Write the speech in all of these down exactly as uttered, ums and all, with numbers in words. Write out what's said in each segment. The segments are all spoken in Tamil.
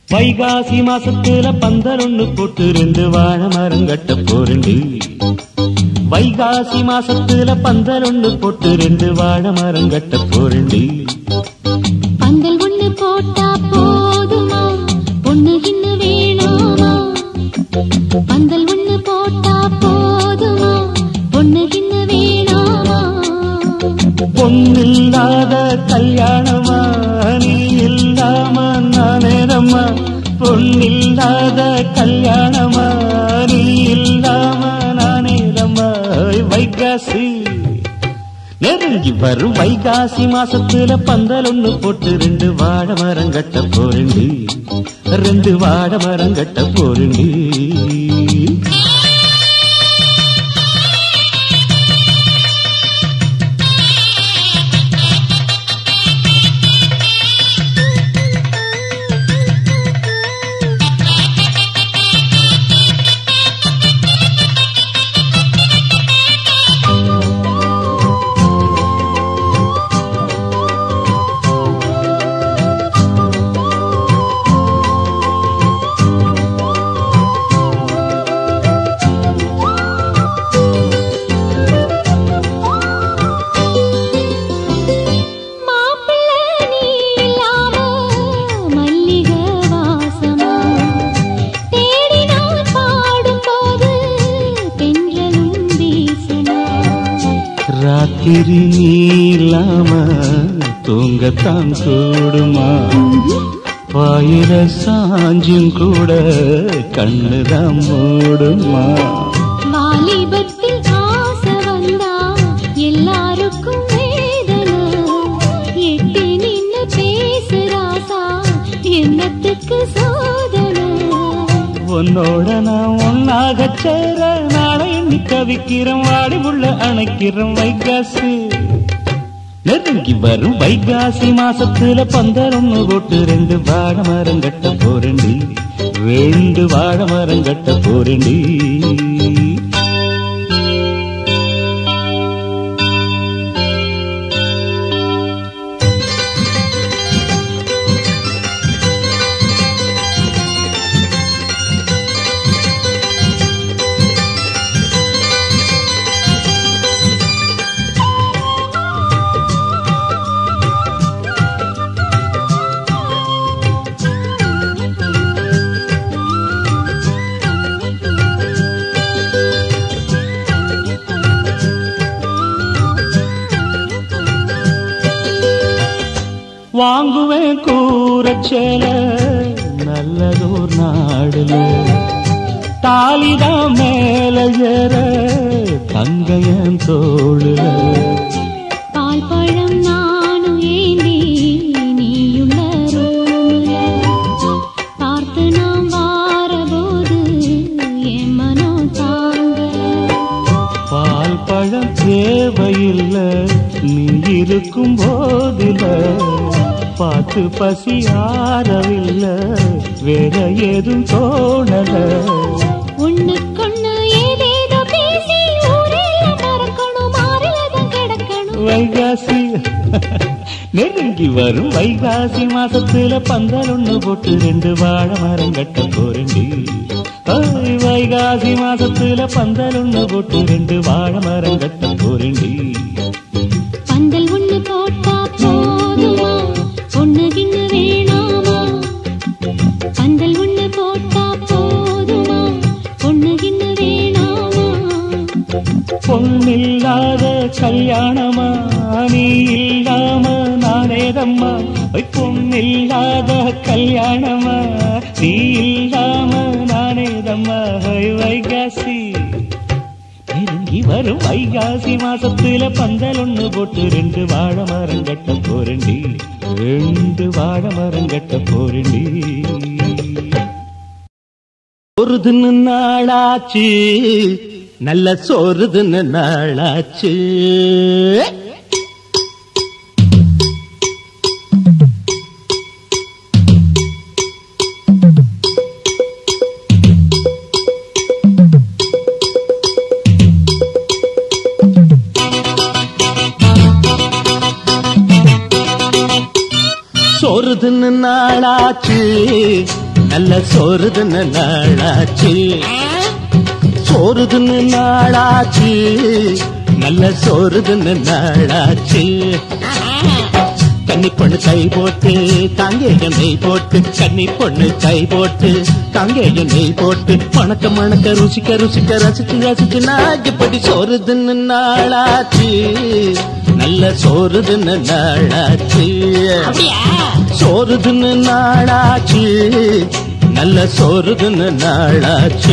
வைகாசி மாசத்துல பந்தல் ஒண்ணு போட்டு ரெண்டு வாழை மரம் கட்ட போறேன்டி. வைகாசி மாசத்துல பந்தல் ஒண்ணு போட்டு ரெண்டு வாழை மரம் கட்ட போறேன்டி. பந்தல் ஒண்ணு போட்டா போதுமா, பொண்ணு இன்னும் வேணாமா? பந்தல் ஒண்ணு போட்டா போதுமா, பொண்ணு இன்னும் வேணாமா? பொண்ணில்லாத கல்யாணமா நீ இல்லாம நானேனம்மா? பொண்ணில்லாத கல்யாணமா நீ இல்லாம நானேனம்மா? வைகாசி நெருங்கி வரும் வைகாசி மாசத்துல பந்தல் ஒண்ணு போட்டு ரெண்டு வாழை மரம் கட்ட போறேன்டி. ரெண்டு வாழை மரம் கட்ட போறேன்டி. ராத்திரி நீலாம தூங்கத்தான் கூடுமா? பாயிர சாஞ்சும் கூட கண்ணுதான் மூடுமா? வாலிபத்தில் ஆசை வந்தா எல்லாருக்கும் வேதனை. எட்டி நின்னு பேசுறாசா என்னத்துக்கு சோதனை? உன்னோட நான் ஒன்னாக சேர நாளை எண்ணி கவிக்கிறோம், வாடி உள்ள அணைக்கிறோம். வைகாசி நெருங்கி வரும் வைகாசி மாசத்துல பந்தல் ஒண்ணு போட்டு ரெண்டு வாழை மரம் கட்ட போறேன்டி. ரெண்டு வாழை மரம் கட்ட போறேன்டி. வாங்குவேன் கூரச்சேல நல்லதோர் நாடுல, தாலிதான் மேல ஏற தங்கையன் தோளுல. பால் பழம் நானும் ஏந்தி நீயுள்ள ரோல, பார்த்து நாம் வாரபோது என் மனோ தாங்கல. பால் பழம் தேவையில்லை நீ இருக்கும் போதில, பார்த்து பசி ஆறவில்லை வேற ஏதும் தோணல. ஒண்ணுக்கொண்ணு ஏதேதோ பேசி ஊரெல்லாம் மறக்கணும், மாறிலதான் கிடக்கணும். வைகாசி நெருங்கி வரும் வைகாசி மாசத்துல பந்தல் ஒண்ணு போட்டு ரெண்டு வாழை மரம் கட்ட போறேன்டி. வைகாசி மாசத்துல பந்தல் ஒண்ணு போட்டு ரெண்டு வாழை மரம் கட்ட போறேன்டி. பந்தல் ஒண்ணு போட்டா போதுமா, பொண்ணு கிண்ணு வேணாமா? பந்தல் ஒண்ணு போட்டா போதுமா, பொண்ணு கிண்ணு வேணாமா? பொண்ணில்லாத கல்யாணமா நீ இல்லாம நானேதம்மா? பொண்ணில்லாத கல்யாணமா நீ இல்லாம நானேதம்மா? வைகாசி நெருங்கி வரும் வைகாசி மாசத்துல பந்தல் ஒண்ணு போட்டு ரெண்டு வாழை மரம் கட்ட போறேன்டி. ரெண்டு வாழை மரம் கட்ட போறேன்டி. சோறுதுன்னு நாளாச்சு, நல்ல சோறுதுன்னு நாளாச்சு. சோறுதுன்னு நாளாச்சு, நல்ல சோறுதுன்னு நாளாச்சு சோறுதுன்னு நாளாச்சு நல்ல சோறுதுன்னு நாளாச்சு கன்னி பொண்ணு கை போட்டு தாங்கேய நெய் போட்டு கன்னி பொண்ணு கை போட்டு தாங்கேய நெய் போட்டு மணக்க மணக்க ருசிக்க ருசிக்க ரசிச்சு ரசிச்சு நாஜப்படி சோறுதுன்னு நாளாச்சு நல்ல சோறுதுன்னு நாளாச்சு சோறுதுன்னு நாளாச்சு நல்ல சோறுதுன்னு நாளாச்சு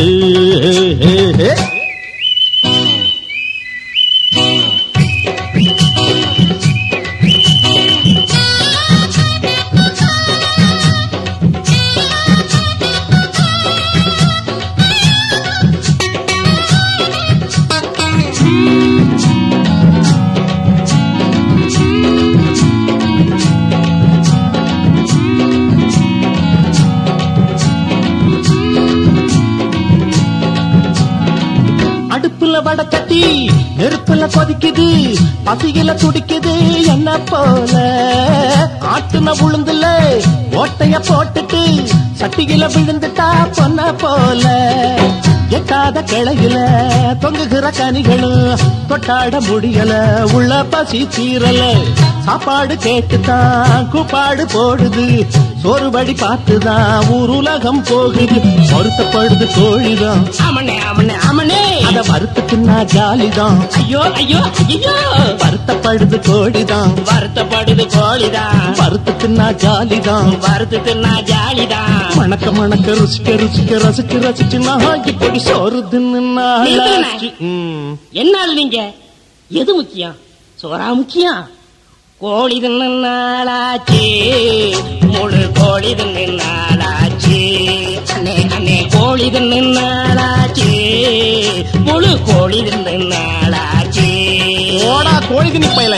வடக்கட்டி நெருப்புல கொதிக்குது பசியில துடிக்குது என்ன போல ஆட்டுன உளுந்துல ஓட்டைய போட்டுட்டு சட்டியில விழுந்துட்டா பொன்ன போல எட்டாத கிளையில தொங்குகிற கனிகளும் தொட்டாட முடியல உள்ள பசி தீரல சாப்பாடு கேட்டுதான் கூப்பாடு போடுது சோறுபடி பார்த்துதான் ஊர் உலகம் போகுது வருத்தப்படுது கோழிதான் ஆமனே ஆமனே ஆமனே அத வருத்தத்துனா ஜாலிதான் ஐயோ ஐயோ ஐயோ வருத்தப்படுது கோழிதான் வருத்தப்படுது கோழிதான் வருத்தத்துனா ஜாலிதான் வருத்தத்துனா ஜாலிதான் மணக்க மணக்க ருசிக்க ருசிக்க ரசிச்சு ரசிச்சு நான் இப்படி சோறுதுன்னு நாளாச்சு என்னால நீங்க எது முக்கியம் சோறா முக்கியம் கோழி தின்னு நாளாச்சு முழு கோழி தின்னு நாளாச்சு அண்ணே அண்ணே கோழி தின்னு நாளாச்சு முழு கோழி தின்னு நாளாச்சு ஓடா கோழி தின்னு பயல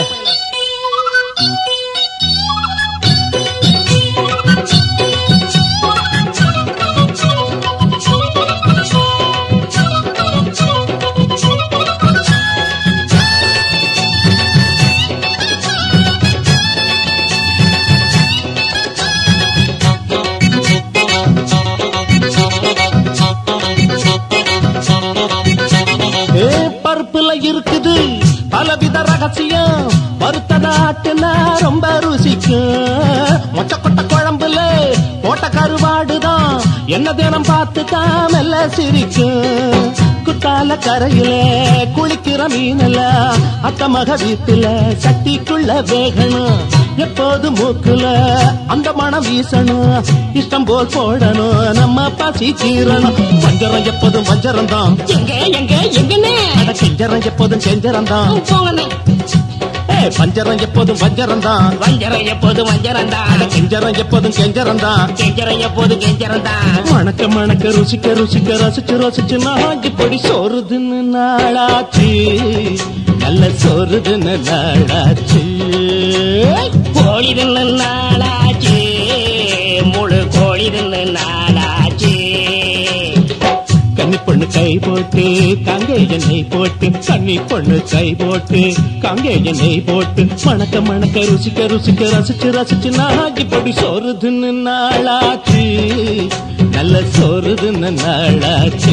பருப்புல இருக்குது பலவித ரகசியம் வறுத்ததாட்டுனா ரொம்ப ருசிக்கும் மொச்சக்கொட்டை குழம்புல போட்ட கருவாடுதான் என்ன தினம் பார்த்துதான் மெல்ல சிரிக்கும் குத்தால கரையில குளிக்கிற மீனல அத்த மக வீட்டுல சட்டிக்குள்ள வேகணும் எப்போது மூக்குல அந்த மனம் வீசணும் இஷ்டம் போல் போடணும் நம்ம பசி தீரணும் வஞ்சரம் எப்போதும் வஞ்சரம் தான் எங்க எங்க எங்கன்னு அட செஞ்சரம் எப்போதும் செஞ்சரம் தான் போங்கண்ணே பஞ்சரம் எப்போதும் வஞ்சரம் தான் வஞ்சரம் எப்போதும் வஞ்சரம் தான் கெஞ்சரம் எப்போதும் கெஞ்சரம் தான் கெஞ்சரம் எப்போதும் கெஞ்சரம் தான் மணக்க மணக்க ருசிக்க ருசிக்க ரசிச்சு ரசிச்சு நான் இப்படி சோறுதுன்னு நாளாச்சு நல்ல சோறுதுன்னு நாளாச்சு கோழி தின்னு நாளாச்சு முழு கோழி தின்னு நாளாச்சு கன்னி பொண்ணு கை போட்டு காங்கேய நெய் போட்டு கன்னி பொண்ணு கை போட்டு காங்கேய நெய் போட்டு மணக்க மணக்க ருசிக்க ருசிக்க ரசிச்சு ரசிச்சு நான் இப்படி சோறுதுன்னு நாளாச்சு நல்ல சோறுதுன்னு நாளாச்சு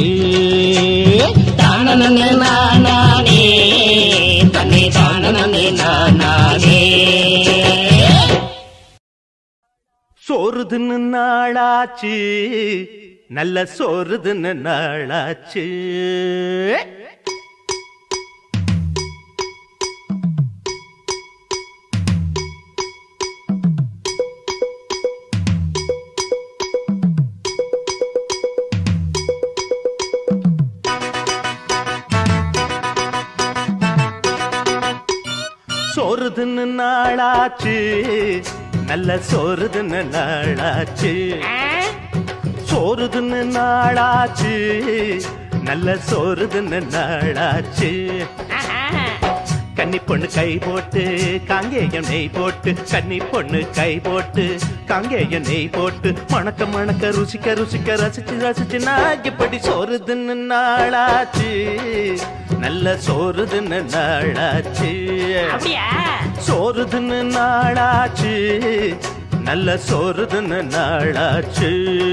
தானே நானே தன்னை தானே நானே சோறுதுன்னு நாளாச்சு நல்ல சோறுதுன்னு நாளாச்சு சோறுதுன்னு நாளாச்சு நல்ல சோறுதுன்னு நாளாச்சு சோறுதுன்னு நாளாச்சு நல்ல சோறுதுன்னு நாளாச்சு கன்னி பொண்ணு கை போட்டு காங்கேயம் நெய் போட்டு கன்னி பொண்ணு கை போட்டு காங்கேயம் நெய் போட்டு மணக்க மணக்க ருசிக்க ருசிக்க ரசிச்சு ரசிச்சு நான் இப்படி சோறுதுன்னு நாளாச்சு நல்ல சோறுதுன்னு நாளாச்சு சோறுதுன்னு நாளாச்சு நல்ல சோறுதுன்னு நாளாச்சு.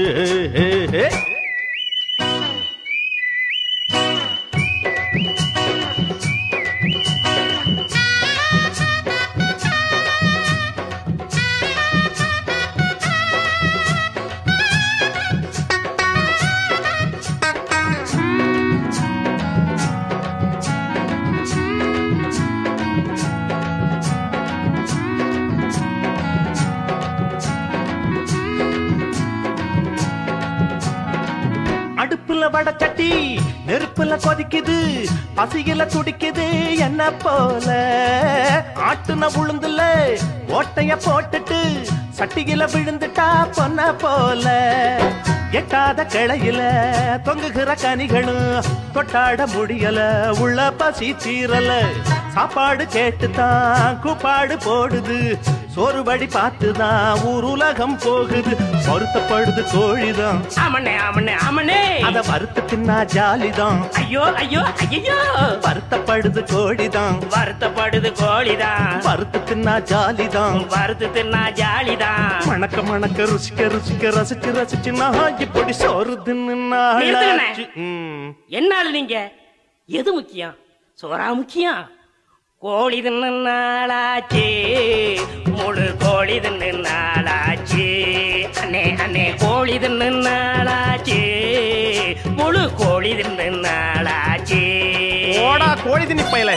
அடுப்புல வடச்சட்டி நெருப்புல கொதிக்குது, பசியில துடிக்குது என்ன போல. ஆட்டுன உளுந்துல ஓட்டைய போட்டுட்டு சட்டியில விழுந்துட்டா பொன்ன போல. எட்டாத கிளையில தொங்குகிற கனிகளும் தொட்டாட முடியல, உள்ள பசி தீரல. சாப்பாடு கேட்டுதான் கூப்பாடு போடுது, சோறுபடி பார்த்துதான் ஊர் உலகம் போகுது. வருத்தப்படுது கோழிதான், ஆமனே ஆமனே ஆமனே. அத வறுத்து தின்னா ஜாலிதான். ஐயோ ஐயோ ஐயோ. வருத்தப்படுது கோழிதான், வருத்தப்படுது கோழிதான். வறுத்து தின்னா ஜாலிதான். வறுத்து தின்னா ஜாலிதான். மணக்க மணக்க ருசிக்க ருசிக்க ரசிச்சு ரசிச்சு நான் இப்படி சோறு தின்னு நாளாச்சு. என்னால நீங்க எது முக்கியம்? சோறா முக்கியம்? கோழி தின்னு நாளாச்சு, முழு கோழி தின்னு நாளாச்சு. அண்ணே அண்ணே கோழி தின்னு நாளாச்சு, முழு கோழி தின்னு நாளாச்சு. ஓடா கோழி தின்னி பையல.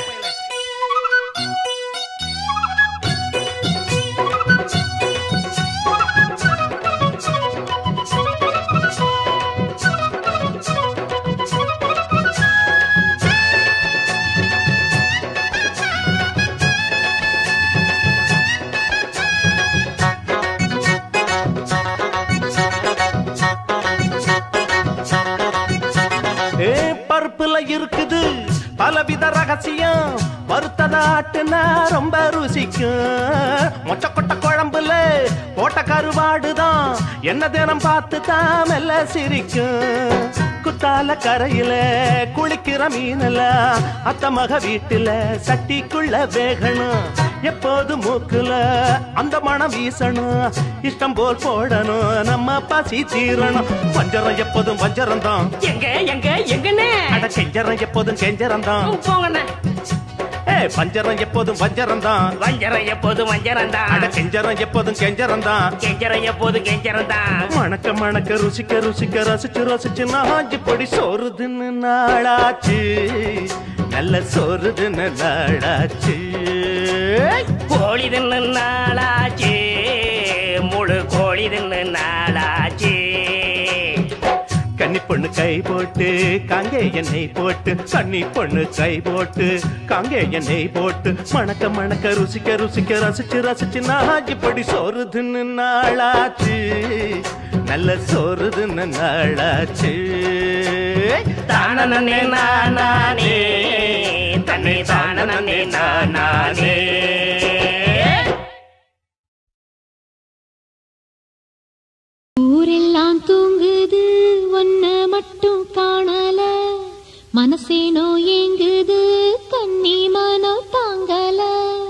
பருப்புல இருக்குது பலவித ரகசியம், வறுத்ததாட்டுனா ரொம்ப ருசிக்கும். மொச்சக்கொட்டை குழம்புல போட்ட கருவாடுதான் என்ன தினம் பார்த்து தான் மெல்ல சிரிக்கும். குத்தால கரையில குளிக்கிற மீனல அத்த மக வீட்டுல சட்டிக்குள்ள வேகணும். எப்போது மூக்குல அந்த மனம் வீசணும், இஷ்டம் போல் போடணும், நம்ம பசி தீரணும். வஞ்சரம் எப்போதும் வஞ்சரம் தான், எங்க எங்க எங்கண்ணே. அட கெஞ்சரம் எப்போதும் கெஞ்சரம் தான். போங்கண்ணே. ஏ பஞ்சரம் எப்போதும் வஞ்சரம் தான், வஞ்சரம் எப்போதும் வஞ்சரம் தான். அட கெஞ்சரம் எப்போதும் கெஞ்சரம் தான். கெஞ்சரம் எப்போதும் கெஞ்சரம் தான். மணக்க மணக்க ருசிக்க ருசிக்க ரசிச்சு ரசிச்சு நான் இப்படி சோறு தின்னு நாளாச்சு, நல்ல சோறு தின்னு நாளாச்சு. கோழி தின்னு நாளாச்சு, முழு கோழி தின்னு நாளாச்சு. கன்னி பொண்ணு கை போட்டு காங்கே எண்ணெய் போட்டு, கன்னி பொண்ணு கை போட்டு காங்கே எண்ணெய் போட்டு, மணக்க மணக்க ருசிக்க ருசிக்க ரசிச்சு ரசிச்சு நான் இப்படி சோறு தின்னு நாளாச்சு, நல்ல சோறு தின்னு நாளாச்சு. தானே நானே தன்னை தானே நானே. ஊரெல்லாம் தூங்குது ஒன்ன மட்டும் காணல, மனசேனோ ஏங்குது கண்ணி மனோ தாங்கல.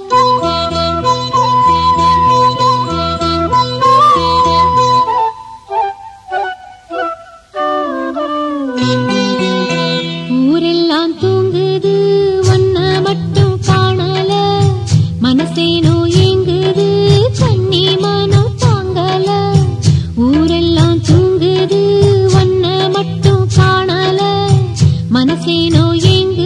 ஊரெல்லாம் தூங்குது ஒன்ன மட்டும் காணல, மனசேனோ ஏங்குது கண்ணி மனோ தாங்கல. ஊரெல்லாம் தூங்குது ஒன்ன மட்டும் காணல, மனசேனோ ஏங்குது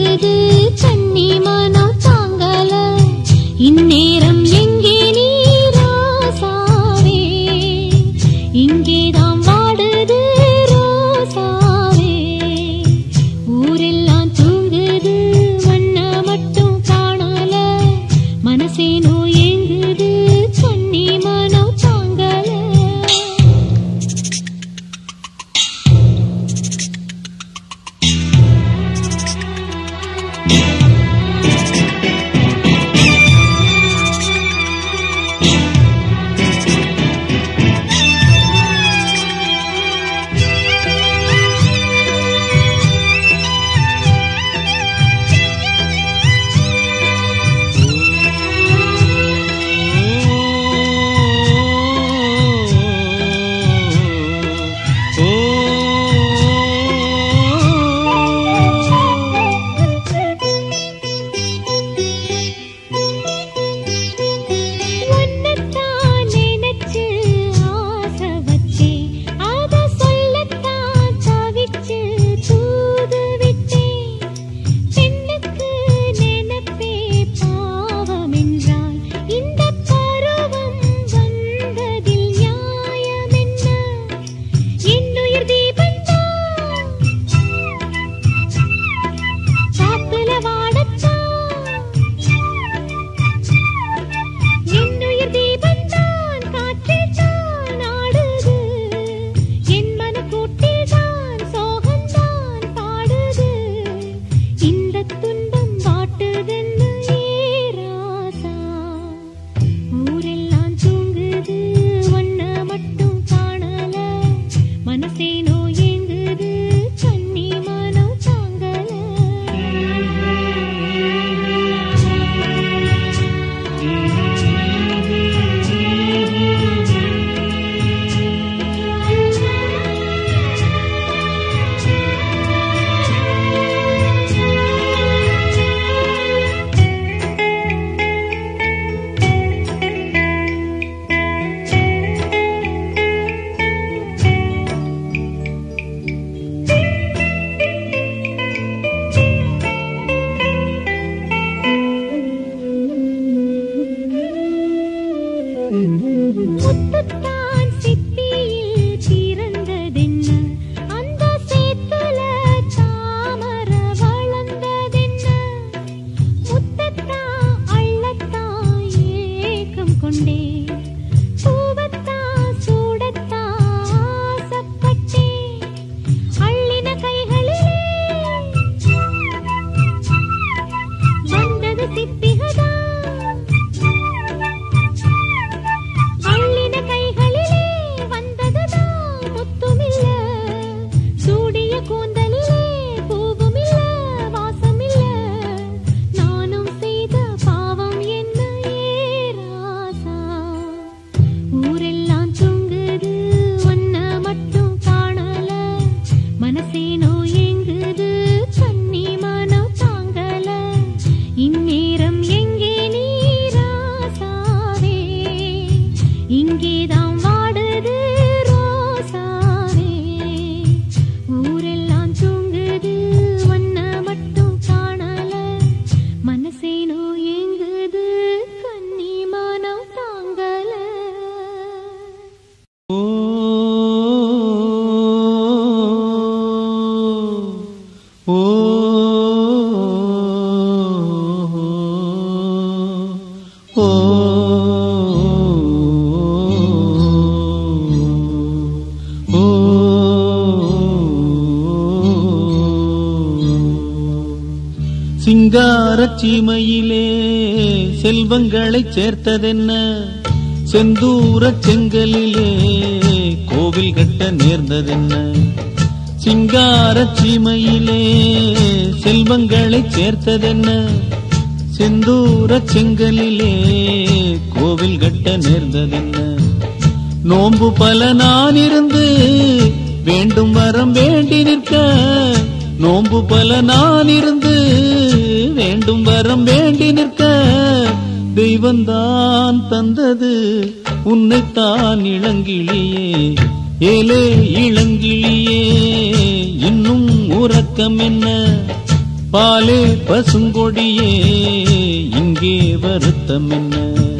சிங்காரச் சீமையிலே செல்வங்களைச் சேர்த்ததென்ன செந்தூரச் செங்கலிலே கோவில் கட்ட நேர்ந்ததென்ன சிங்காரச் சீமையிலே செல்வங்களைச் சேர்த்ததென்ன செந்தூரச் செங்கலிலே கோவில் கட்ட நேர்ந்ததென்ன நோன்பு பல நான் இருந்து வேண்டும் வரம் வேண்டி நிற்க நோன்பு பல நான் இருந்து வேண்டும் வரம் வேண்டி நிற்க தெய்வந்தான் தந்தது உன்னைத்தான் இளங்கிளியே ஏலே இளங்கிளியே இன்னும் உறக்கம் என்ன பாலே பசுங்கொடியே இங்கே வருத்தம் என்ன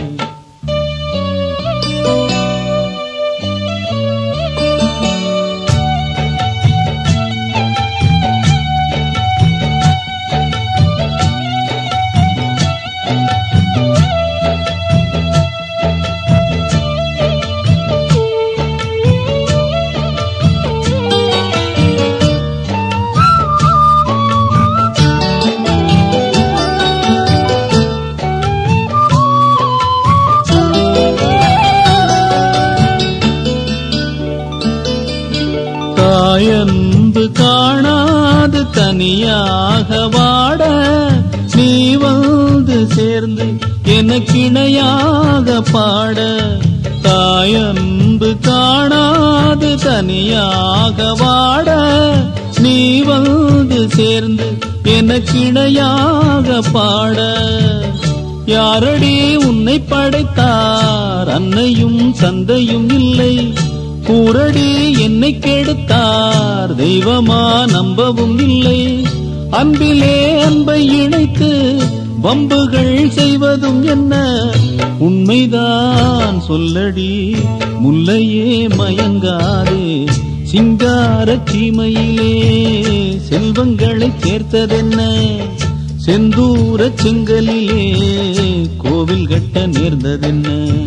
தாயன்பு காணாது தனியாக வாட நீ வந்து சேர்ந்து எனக்கிணையாக பாட தாயன்பு காணாது தனியாக வாட நீ வந்து சேர்ந்து எனக்கிணையாக பாட யாரடி உன்னை படைத்தார் அன்னையும் தந்தையும் இல்லை கூரடி என்னை கெடுத்தார் தெய்வமா நம்பவும் இல்லை அன்பிலே அன்பை இணைத்து வம்புகள் செய்வதும் என்ன உண்மைதான் சொல்லடி முல்லையே மயங்காதே சிங்காரச் சீமையிலே செல்வங்களைச் சேர்த்ததென்ன செந்தூரச் செங்கலிலே கோவில் கட்ட நேர்ந்ததென்ன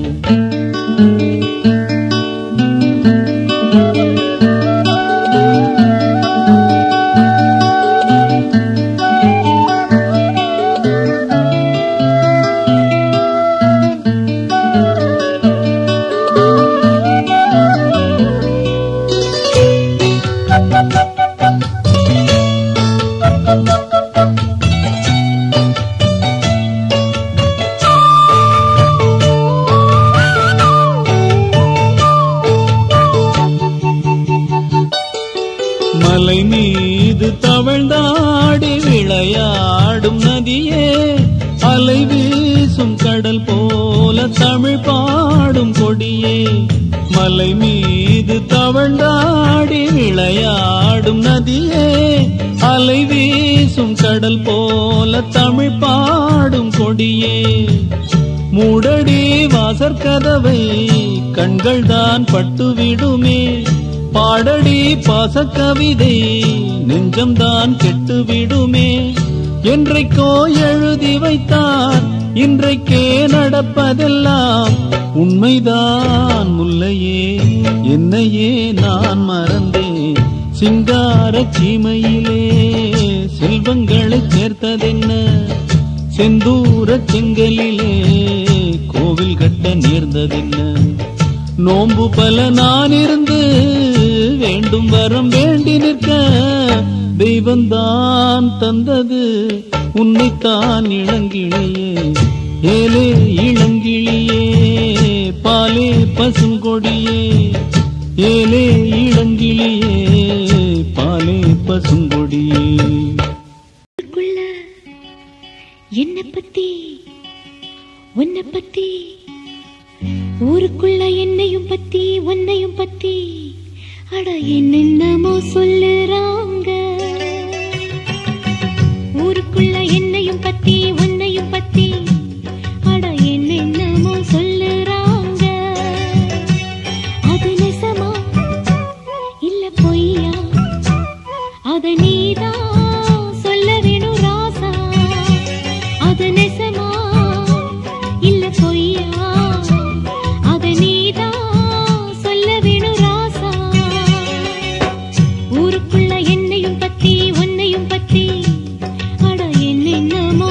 மலை மீது தவழ்ந்தாடி விளையாடும் நதியே அலை வீசும் கடல் போல தமிழ் பாடும் கொடியே மலை மீது தவழ்ந்தாடி விளையாடும் நதியே அலை வீசும் கடல் போல தமிழ் பாடும் கொடியே மூடடி வாசற்கதவை கண்கள் தான் பட்டுவிடுமே பாடடி பாசக்கவிதை நெஞ்சம்தான் கெட்டுவிடுமே என்றைக்கோ எழுதி வைத்தார் இன்றைக்கே நடப்பதெல்லாம் உண்மைதான் முல்லையே என்னையே நான் மறந்தேன் சிங்காரச் சீமையிலே செல்வங்களைச் சேர்த்ததென்ன செந்தூரச் செங்கலிலே கோவில் கட்ட நேர்ந்ததென்ன நோன்பு பல நான் இருந்து வேண்டும் வரம் வேண்டி நிற்க தெய்வந்தான் தந்தது உன்னைத்தான் இளங்கிளியே ஏலே இளங்கிளியே பாலே பசுங்கொடியே ஏலே இளங்கிளியே பாலே பசுங்கொடியே என்ன பத்தி உன்னை பத்தி ஊருக்குள்ள என்னையும் பத்தி உன்னையும் பத்தி அட என்னென்னமோ சொல்லுறாங்க ஊருக்குள்ள என்னையும் பத்தி உன்னையும் பத்தி அட என்னென்னமோ சொல்லுறாங்க அது நெசமா இல்ல பொய்யா அத நீதான் சொல்ல வேணும் ராசா அது நெசமா இல்ல பொய்யா ஊருக்குள்ள என்னையும் பத்தி உன்னையும் பத்தி அட என்னென்னமோ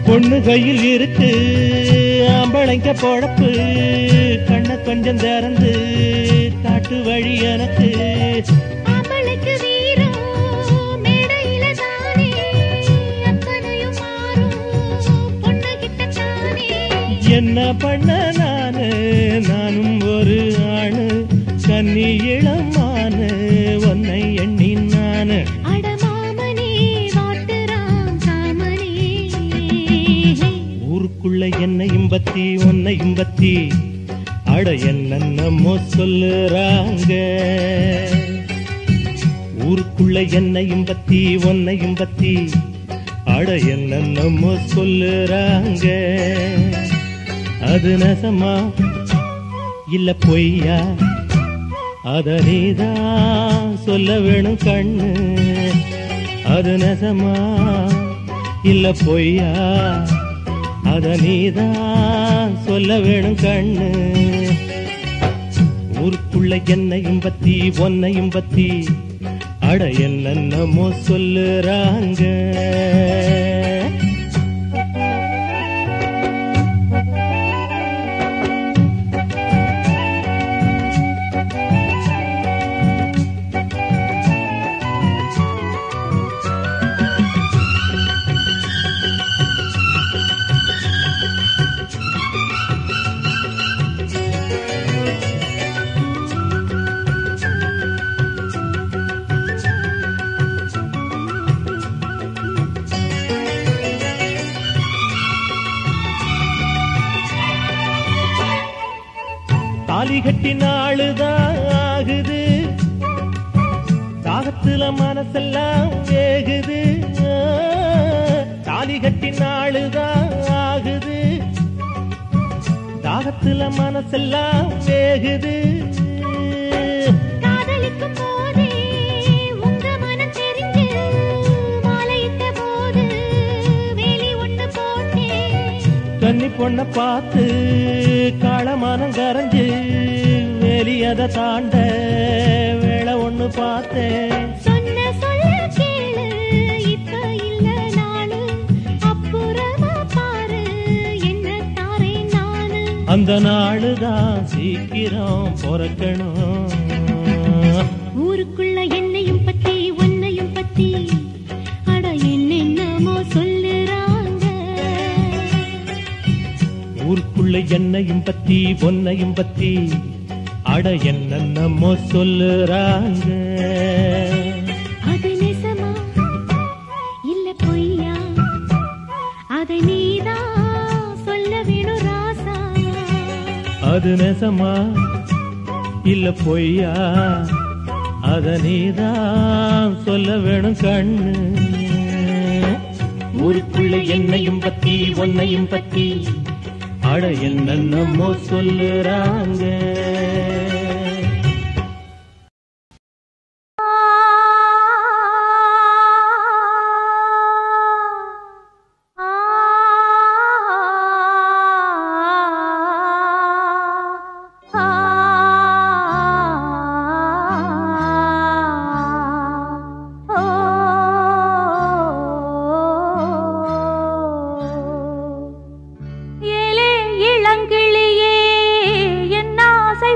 பொண்ணு கையில் இருக்கு ஆம்பளைங்க பொழப்பு, கண்ண கொஞ்சம் திறந்து காட்டு வழி எனக்கு. ஆம்பளைக்கு வீரம் மேடையில தானே, அத்தனையும் மாறும் பொண்ணு கிட்ட தானே. என்ன பண்ண நானு, நானும் ஒரு ஆணு, கன்னி இளமானு, உன்னை எண்ணி நானு. அடமாமனே வாட்டுறான் காமனே, ஊருக்குள்ள என்னையும் பத்தி உன்னையும் பத்தி அட என்னென்னமோ சொல்லுறாங்க. ஊருக்குள்ள என்னையும் பத்தி உன்னையும் பத்தி அட என்னென்னமோ சொல்லுறாங்க. அது நெசமா இல்ல பொய்யா, அத நீதான் சொல்ல வேணும் கண்ணு. அது நெசமா இல்ல பொய்யா, அத நீதான் சொல்ல வேணும் கண்ணு. ஊருக்குள்ள என்னையும் பத்தி ஒன்னையும் பத்தி அட என்னென்னமோ சொல்லுறாங்க. தாலி கட்டி நாளுதான் ஆகுது, தாகத்துல மனசெல்லாம் வேகுது. தாலி கட்டி நாளுதான் ஆகுது, தாகத்துல மனசெல்லாம் வேகுது. காதலிக்கும் போதே உங்க மனம் தெரிஞ்சு, மாலையிட்ட போது வேலி ஒண்ணு போட்டேன். கன்னி பொண்ண பார்த்து காளமானம் கரைஞ்சு, வேலியத தாண்ட வேளை ஒண்ணு பார்த்தேன். சொன்ன சொல்ல கேளு, இப்ப இல்ல நாளு, அப்புறமா பாரு என்ன தாரே நானு. அந்த நாளுதான் சீக்கிரம் பொறக்கணும். ஊருக்குள்ள என்னையும் பத்தி உன்னையும் பத்தி அட என்னென்னமோ சொல்லுறாங்க. ஊருக்குள்ள என்னையும் பத்தி பொன்னையும் பத்தி அட என்னென்னமோ சொல்லுறாங்க. அது நெசமா இல்ல பொய்யா, அதை நீதான் சொல்ல வேணும் ராசா. அது நெசமா இல்ல பொய்யா, அத நீதான் சொல்ல வேணும் கண்ணு. ஊருக்குள்ள என்னையும் பத்தி ஒன்னையும் பத்தி அட என்னென்னமோ சொல்லுறாங்க. ஏலே இளங்கிளியே என் ஆசை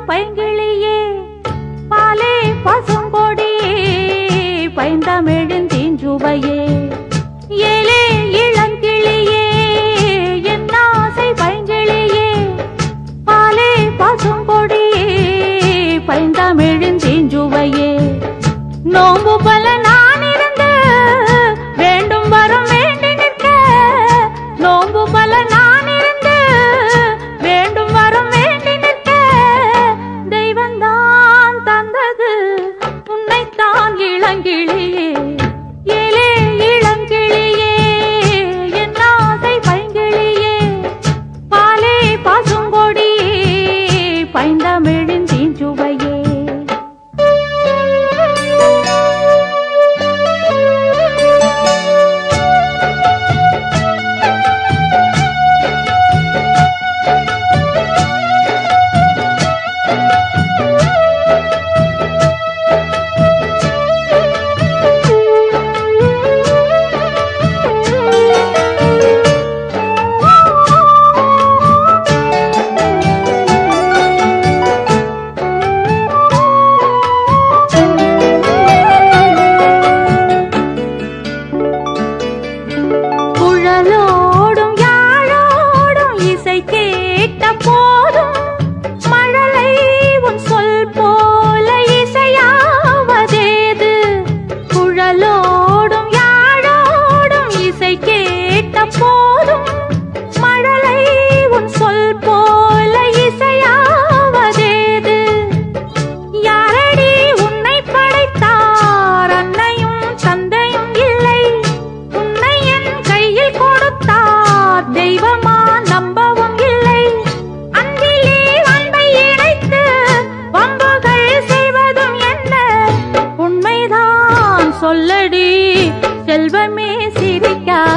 சிரிக்காதே